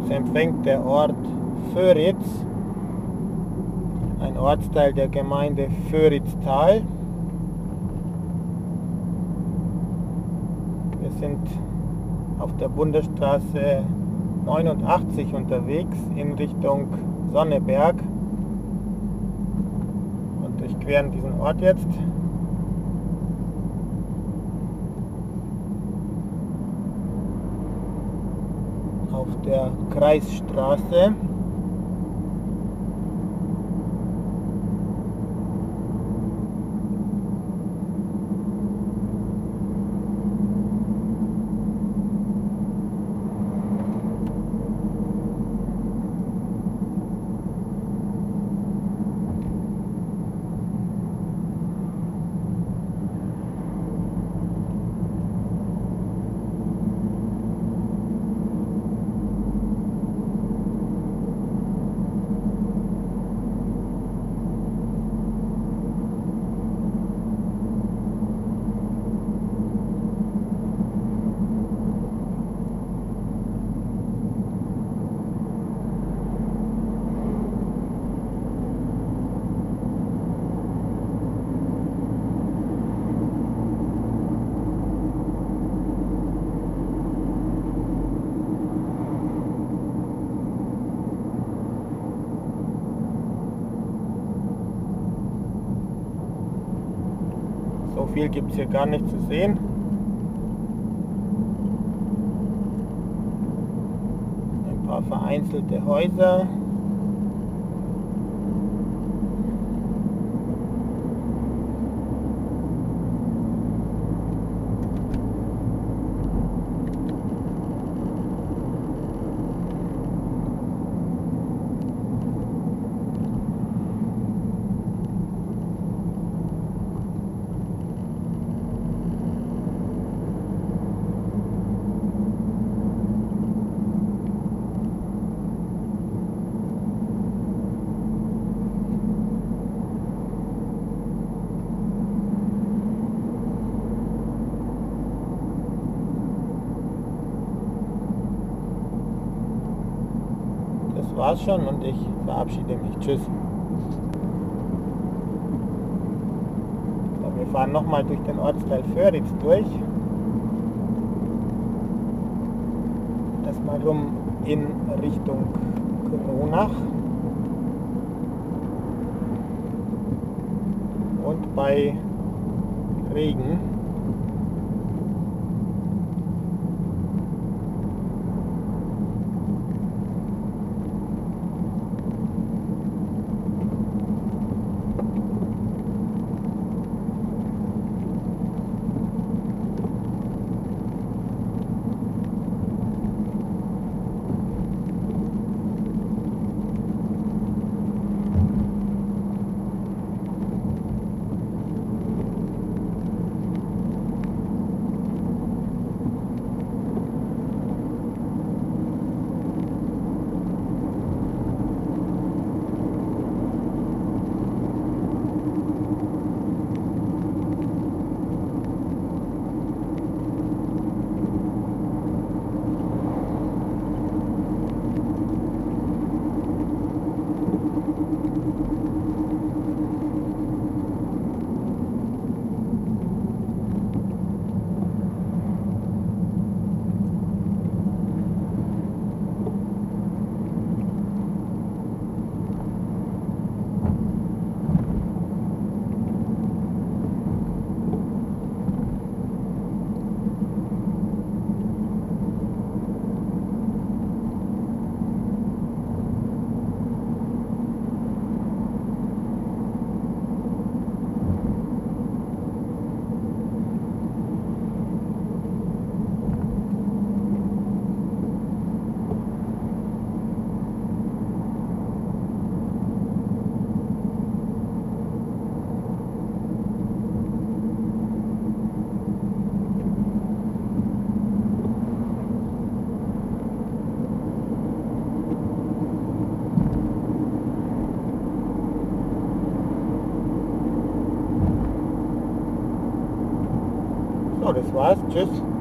Uns empfängt der Ort Föritz, ein Ortsteil der Gemeinde Föritztal. Wir sind auf der Bundesstraße 89 unterwegs in Richtung Sonneberg und durchqueren diesen Ort jetzt. Auf der Kreisstraße. So viel gibt es hier gar nicht zu sehen. Ein paar vereinzelte Häuser. Das war's schon und ich verabschiede mich. Tschüss. So, wir fahren nochmal durch den Ortsteil Föritz durch. Erstmal rum in Richtung Kronach. Und bei Regen. So, das war's. Tschüss.